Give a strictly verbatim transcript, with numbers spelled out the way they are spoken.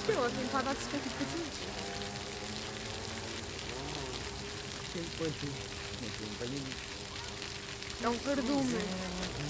știu, o să impadați pe puțin. Ce-mi păi tu? Nu știu, pe nimic. E un cărdume.